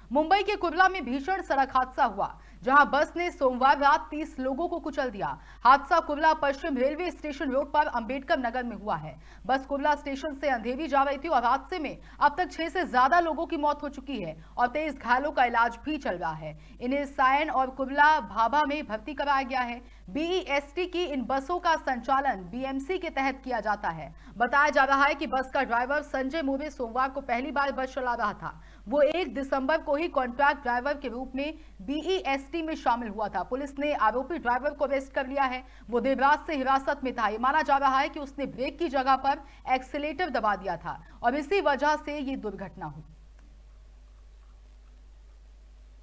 मुंबई के कुर्ला में भीषण सड़क हादसा हुआ, जहां बस ने सोमवार रात 30 लोगों को कुचल दिया। हादसा कुर्ला पश्चिम रेलवे स्टेशन रोड पर अंबेडकर नगर में हुआ है। बस कुर्ला स्टेशन से अंधेरी जा रही थी और हादसे में अब तक 6 से ज्यादा लोगों की मौत हो चुकी है और 23 घायलों का इलाज भी चल रहा है। इन्हें सायन और कुर्ला भाभा में भर्ती कराया गया है। बीईएसटी की इन बसों का संचालन बीएमसी के तहत किया जाता है। बताया जा रहा है कि बस का ड्राइवर संजय मोरे सोमवार को पहली बार बस चला रहा था। वो 1 दिसंबर को ही कॉन्ट्रैक्ट ड्राइवर के रूप में बीईएसटी में शामिल हुआ था। पुलिस ने आरोपी ड्राइवर को अरेस्ट कर लिया है। वो देर रात से हिरासत में था। ये माना जा रहा है कि उसने ब्रेक की जगह पर एक्सीलेटर दबा दिया था और इसी वजह से ये दुर्घटना हुई।